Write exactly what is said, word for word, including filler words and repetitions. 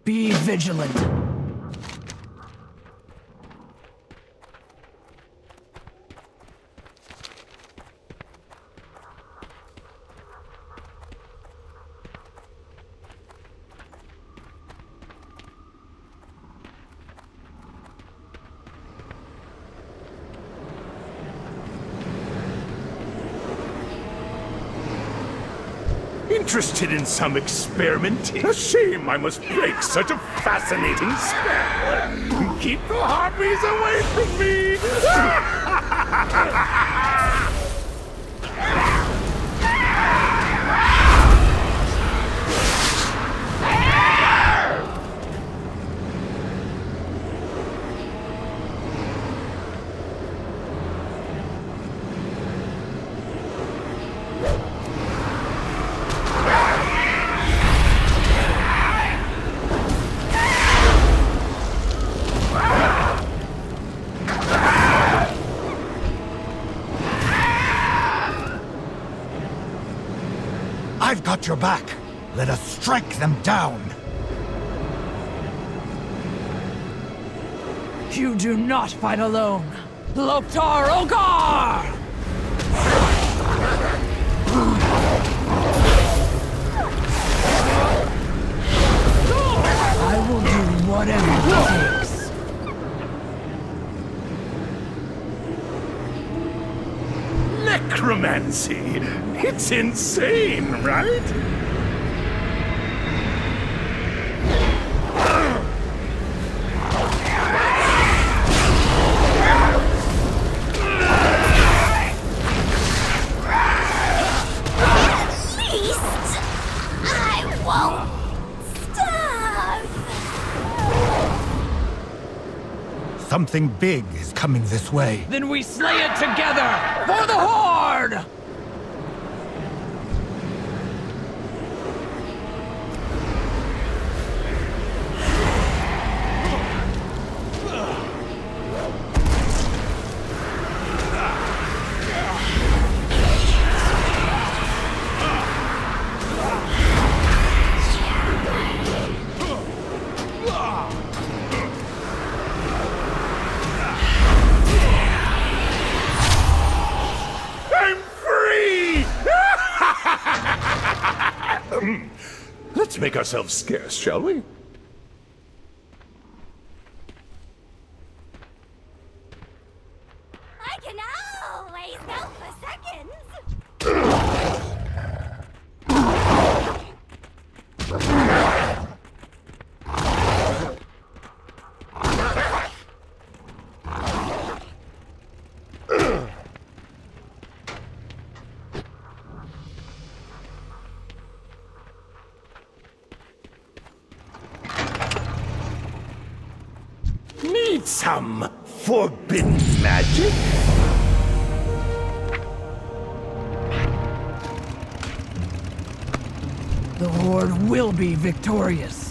Be vigilant. Interested in some experimenting? A shame I must break such a fascinating spell. Keep the harpies away from me! I've got your back. Let us strike them down. You do not fight alone. Loktar Ogar! I will do whatever it takes. Necromancy! It's insane, right? Something big is coming this way. Then we slay it together for the Horde! Let's make ourselves scarce, shall we? I can always go for seconds. Need some forbidden magic? The Horde will be victorious.